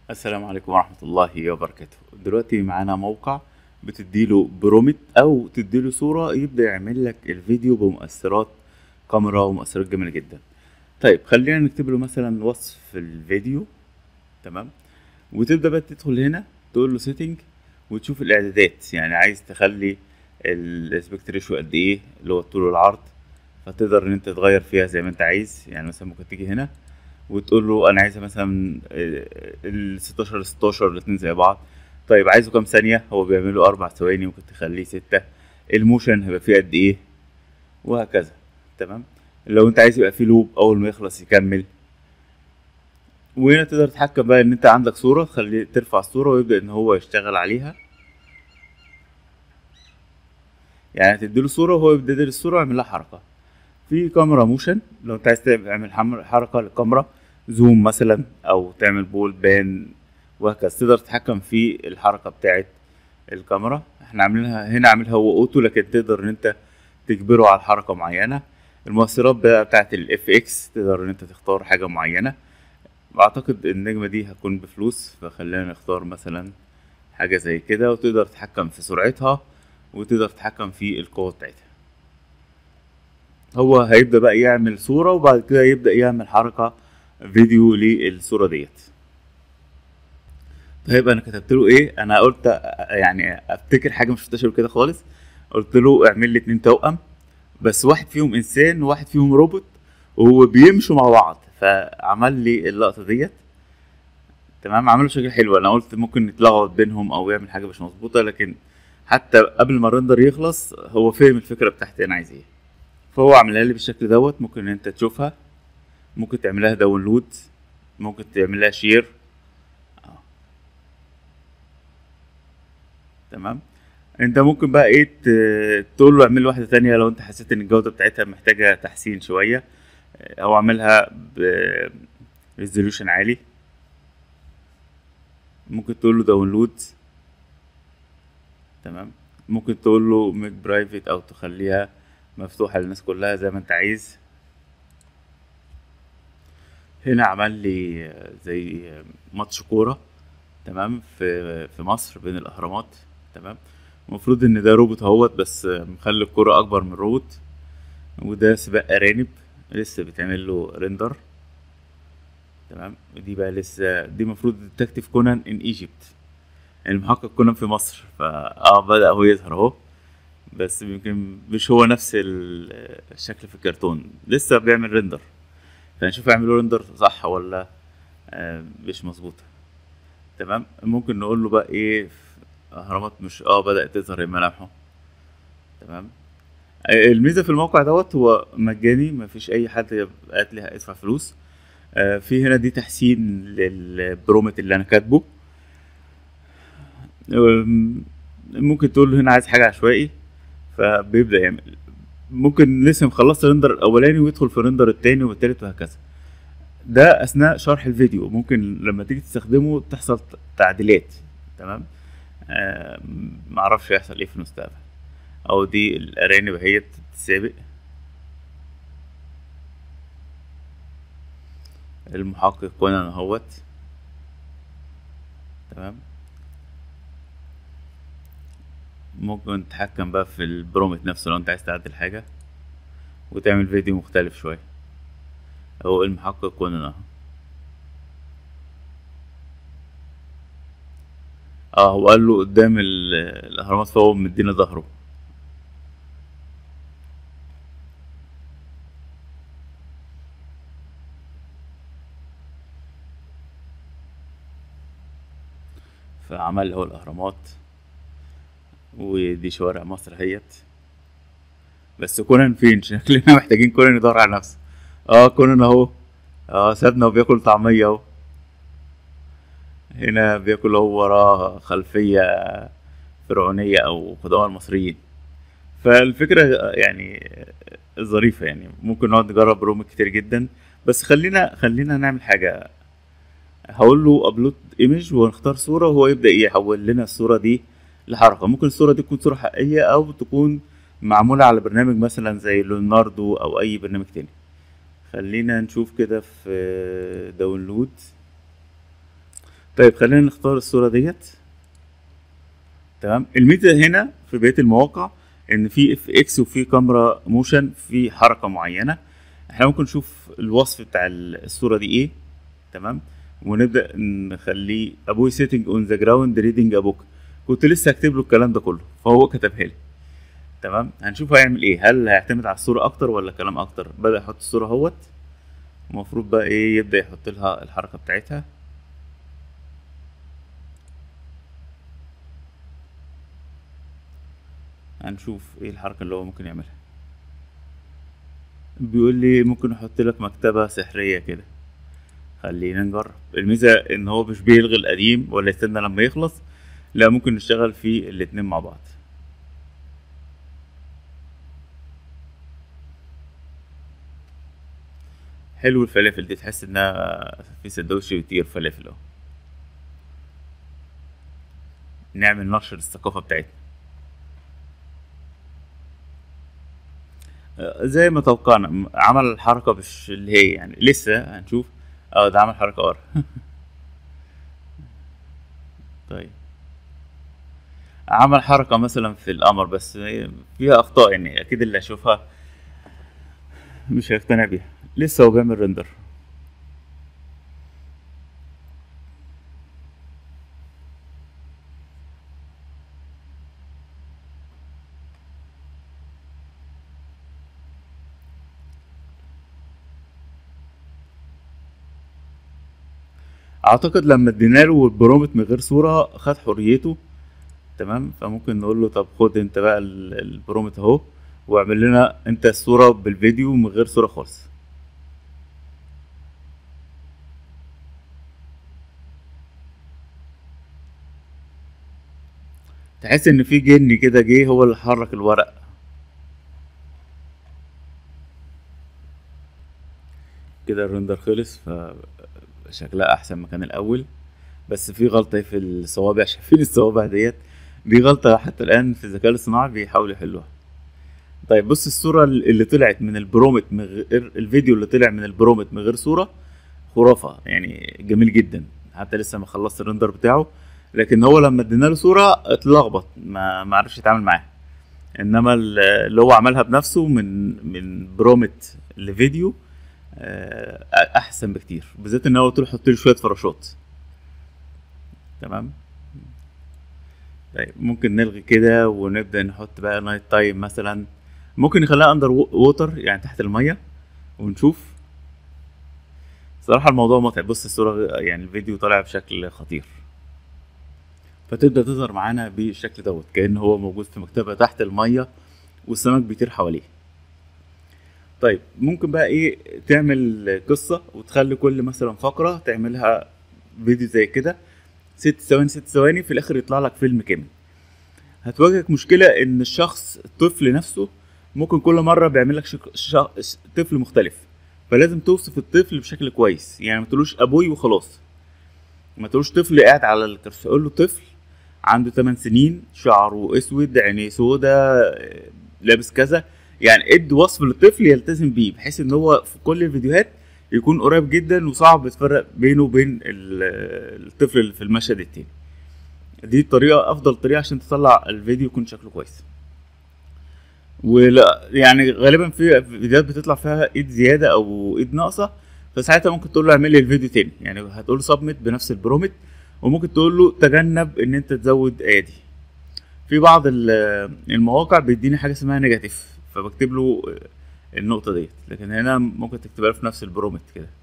السلام عليكم ورحمة الله وبركاته. دلوقتي معانا موقع بتديله برومت أو تديله صورة يبدأ يعمل لك الفيديو بمؤثرات كاميرا ومؤثرات جميلة جدا. طيب خلينا نكتب له مثلا وصف الفيديو. تمام. وتبدأ بقى تدخل هنا تقول له سيتنج وتشوف الإعدادات، يعني عايز تخلي الاسبكت ريشيو قد إيه اللي هو الطول والعرض، فتقدر إن أنت تغير فيها زي ما أنت عايز. يعني مثلا ممكن تيجي هنا وتقول له انا عايزها مثلا ال 16 ل 16 الاتنين زي بعض. طيب عايزه كام ثانية؟ هو بيعمله 4 ثواني، ممكن تخليه 6. الموشن هيبقى فيه قد ايه؟ وهكذا. تمام. لو انت عايز يبقى فيه لوب اول ما يخلص يكمل. وهنا تقدر تتحكم بقى ان انت عندك صورة تخليه ترفع الصورة ويبدأ ان هو يشتغل عليها. يعني تديله صورة وهو يبدأ يدير الصورة ويعمل لها حركة. في كاميرا موشن لو انت عايز تعمل حركة للكاميرا، زوم مثلا او تعمل بول بان وهكذا. تقدر تتحكم في الحركة بتاعت الكاميرا. احنا عاملينها هنا، عاملها هو اوتو، لكن تقدر ان انت تجبره على حركة معينة. المؤثرات بقى بتاعت الاف اكس تقدر ان انت تختار حاجة معينة. اعتقد النجمة دي هتكون بفلوس، فخلينا نختار مثلا حاجة زي كده، وتقدر تتحكم في سرعتها وتقدر تتحكم في القوة بتاعتها. هو هيبدأ بقى يعمل صورة وبعد كده يبدأ يعمل حركة فيديو للصورة ديت. طيب انا كتبت له ايه؟ انا قلت يعني افتكر حاجة مش شفتهاش قبل كده خالص. قلت له اعمل لي 2 توأم، بس واحد فيهم انسان وواحد فيهم روبوت وبيمشوا مع بعض، فعمل لي اللقطة ديت. تمام. عمله شكل حلو. انا قلت ممكن يتلخبط بينهم او يعمل حاجة مش مظبوطة، لكن حتى قبل ما الرندر يخلص هو فهم الفكرة بتاعتي انا عايز ايه. فهو عملها لي بالشكل دوت. ممكن ان انت تشوفها، ممكن تعملها داونلود، ممكن تعملها شير. تمام. انت ممكن بقى ايه تقول له اعمل واحدة تانية لو انت حسيت ان الجودة بتاعتها محتاجة تحسين شوية. هو عاملها ب ريزوليوشن عالي. ممكن تقول له داونلود. تمام. ممكن تقول له ميك برايفت او تخليها مفتوحة للناس كلها زي ما انت عايز. هنا عمل لي زي ماتش كورة. تمام. في مصر بين الاهرامات. تمام. المفروض ان ده روبوت اهوت، بس مخلي الكرة اكبر من روبوت. وده سباق ارانب لسه بيتعمل له ريندر. تمام. ودي بقى لسه، دي المفروض ديتكتيف كونان ان ايجيبت، المحقق كونان في مصر. بدأ هو يظهر اهو، بس يمكن مش هو نفس الشكل في الكرتون، لسه بيعمل ريندر. فنشوف يعملوا ريندر صح ولا مش مظبوطة. تمام. ممكن نقول له بقى ايه اهرامات مش بدأت تظهر ملامحه. تمام. الميزة في الموقع دوت هو مجاني، مفيش اي حد قالت لي ادفع فلوس. في هنا دي تحسين للبرومت اللي انا كاتبه. ممكن تقول له هنا عايز حاجة عشوائي فبيبدأ يعمل. ممكن لسه مخلص الرندر الاولاني ويدخل في الرندر التاني والتالت وهكذا. ده اثناء شرح الفيديو، ممكن لما تيجي تستخدمه تحصل تعديلات. تمام. معرفش هيحصل ايه في المستقبل. او دي الارانب هي بتتسابق. المحقق كونان اهوت. تمام. ممكن تتحكم بقى في البرومت نفسه لو انت عايز تعدل حاجة وتعمل فيديو مختلف شوية. هو المحقق كونان اهو. هو قال له قدام الاهرامات، فهو مدينا ظهره. فعمل هو الاهرامات، ودي شوارع مصر هيت. بس كونان فين؟ شكلنا محتاجين كونان يدور على نفسه. كونان اهو. سابنا وبياكل طعمية اهو. هنا بياكل هو وراه خلفية فرعونية او قدماء المصريين. فالفكرة يعني ظريفة، يعني ممكن نقعد نجرب روم كتير جدا. بس خلينا نعمل حاجة. هقول له ابلود ايمج ونختار صورة وهو يبدأ يحول لنا الصورة دي لحركة. ممكن الصورة دي تكون صورة حقيقية او تكون معمولة على برنامج مثلا زي ليوناردو او اي برنامج تاني. خلينا نشوف كده في داونلود. طيب خلينا نختار الصورة ديت. تمام. الميزة هنا في بقية المواقع ان في اف اكس وفي كاميرا موشن في حركة معينة. احنا ممكن نشوف الوصف بتاع الصورة دي ايه. تمام. ونبدأ نخليه ابوي سيتنج اون ذا جراوند ريدنج ابوك. كنت لسه هكتب له الكلام ده كله فهو كتبها لي. تمام. هنشوف هيعمل ايه، هل هيعتمد على الصورة اكتر ولا كلام اكتر. بدأ يحط الصورة اهوت. المفروض بقى ايه، يبدأ يحط لها الحركة بتاعتها. هنشوف ايه الحركة اللي هو ممكن يعملها. بيقول لي ممكن نحط لك مكتبة سحرية كده. خلينا نجرب. الميزة ان هو مش بيلغي القديم ولا يستنى لما يخلص، لا ممكن نشتغل في الاتنين مع بعض. حلو. الفلافل دي تحس انها في سندوتش بيطير فلافل اهو. نعمل نشر الثقافة بتاعتنا. زي ما توقعنا عمل الحركة مش اللي هي يعني، لسه هنشوف. اه ده عمل حركة ورا. طيب عمل حركة مثلا في القمر بس فيها أخطاء، يعني أكيد اللي هيشوفها مش هيقتنع بيها. لسه هو بيعمل ريندر. أعتقد لما ادينا له البرومت من غير صورة خد حريته. تمام. فممكن نقول له طب خد انت بقى البرومت اهو، واعمل لنا انت الصورة بالفيديو من غير صورة خالص. تحس ان في جن كده جه هو اللي حرك الورق. كده الرندر خلص فشكلها احسن ما كان الاول. بس في غلطة في الصوابع، شايفين الصوابع ديت؟ دي غلطة حتى الان في الذكاء الاصطناعي بيحاولوا يحلوها. طيب بص الصورة اللي طلعت من البرومت من غير الفيديو، اللي طلع من البرومت من غير صورة خرافة يعني، جميل جدا. حتى لسه ما خلصت الرندر بتاعه، لكن هو لما ادينا له صورة اتلخبط، ما عرفش يتعامل معاها. انما اللي هو عملها بنفسه من برومت لفيديو احسن بكتير، بالذات ان هو قلت له حط لي شوية فراشات. تمام. طيب ممكن نلغي كده ونبدأ نحط بقى نايت تايم مثلا. ممكن نخليها اندر ووتر يعني تحت المية ونشوف. صراحة الموضوع متعب. بص الصورة يعني الفيديو طالع بشكل خطير. فتبدأ تظهر معانا بالشكل دوت كأن هو موجود في مكتبة تحت المية والسمك بيطير حواليه. طيب ممكن بقى ايه تعمل قصة وتخلي كل مثلا فقرة تعملها فيديو زي كده 6 ثواني 6 ثواني، في الاخر يطلع لك فيلم كامل. هتواجهك مشكلة ان الشخص الطفل نفسه ممكن كل مرة بيعمل لك طفل مختلف، فلازم توصف الطفل بشكل كويس. يعني ما تقولوش ابوي وخلاص، ما تقولوش طفل قاعد على الكرسي، قول له طفل عنده 8 سنين، شعره اسود، عينيه سودا، لابس كذا. يعني ادي وصف للطفل يلتزم بيه، بحيث ان هو في كل الفيديوهات يكون قريب جدا وصعب تفرق بينه وبين الطفل اللي في المشهد التاني. دي الطريقة، افضل طريقة عشان تطلع الفيديو يكون شكله كويس. ولا يعني غالبا في فيديوهات بتطلع فيها ايد زيادة او ايد ناقصة، فساعتها ممكن تقول له اعمل لي الفيديو تاني. يعني هتقول له سبميت بنفس البرومت، وممكن تقول له تجنب ان انت تزود ايادي. في بعض المواقع بيديني حاجه اسمها نيجاتيف، فبكتب له النقطه ديت، لكن هنا ممكن تكتبها له في نفس البرومت كده.